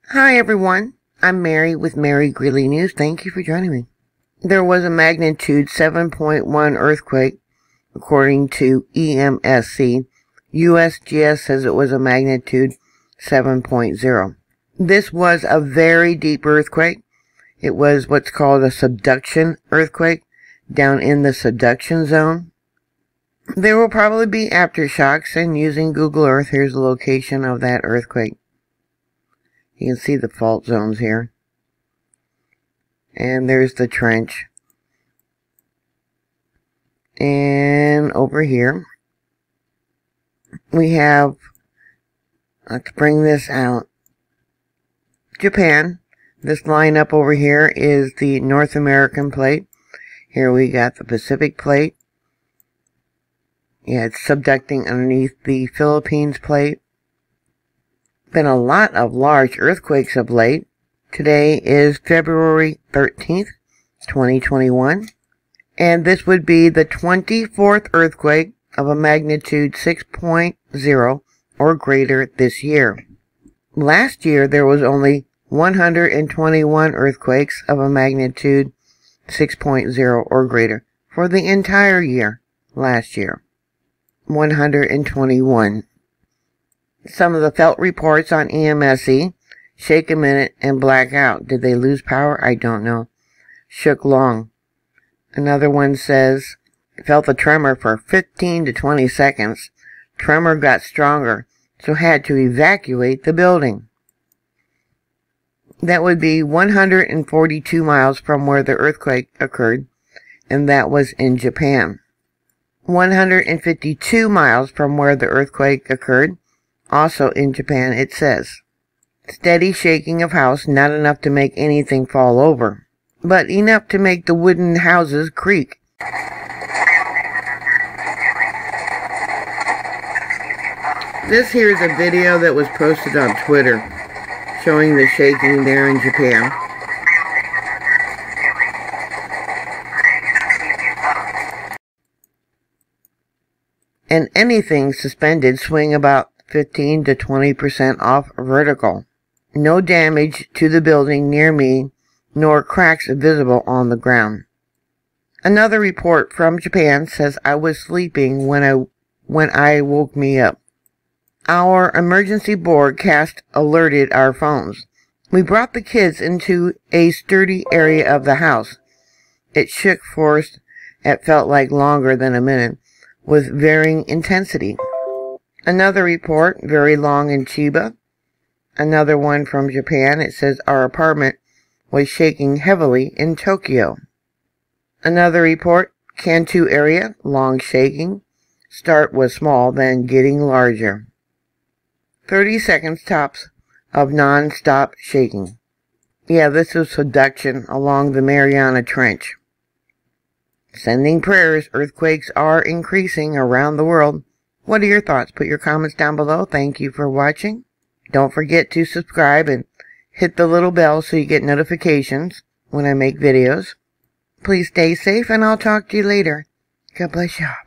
Hi everyone, I'm Mary with Mary Greeley News. Thank you for joining me. There was a magnitude 7.1 earthquake, according to EMSC. USGS says it was a magnitude 7.0. This was a very deep earthquake. It was what's called a subduction earthquake, down in the subduction zone. There will probably be aftershocks, and using Google Earth, here's the location of that earthquake. You can see the fault zones here. And there's the trench. And over here, we have, let's bring this out, Japan. This line up over here is the North American plate. Here we got the Pacific plate. Yeah, it's subducting underneath the Philippines plate. Been a lot of large earthquakes of late. Today is February 13th, 2021. And this would be the 24th earthquake of a magnitude 6.0 or greater this year. Last year there was only 121 earthquakes of a magnitude 6.0 or greater for the entire year last year. 121. Some of the felt reports on EMSC: shake a minute and black out. Did they lose power? I don't know. Shook long. Another one says, felt the tremor for 15 to 20 seconds. Tremor got stronger, so had to evacuate the building. That would be 142 miles from where the earthquake occurred, and that was in Japan. 152 miles from where the earthquake occurred, also in Japan, it says. Steady shaking of house, not enough to make anything fall over, but enough to make the wooden houses creak. This here is a video that was posted on Twitter showing the shaking there in Japan. And anything suspended swing about 15 to 20% off vertical. No damage to the building near me, nor cracks visible on the ground. Another report from Japan says I was sleeping when I woke me up. Our emergency broadcast alerted our phones. We brought the kids into a sturdy area of the house. It shook force. It felt like longer than a minute, with varying intensity. Another report, very long in Chiba. Another one from Japan. It says our apartment was shaking heavily in Tokyo. Another report, Kanto area, long shaking. Start was small, then getting larger. 30 seconds tops of non-stop shaking. Yeah, this is subduction along the Mariana Trench. Sending prayers. Earthquakes are increasing around the world. What are your thoughts? Put your comments down below. Thank you for watching. Don't forget to subscribe and hit the little bell so you get notifications when I make videos. Please stay safe, and I'll talk to you later. God bless you.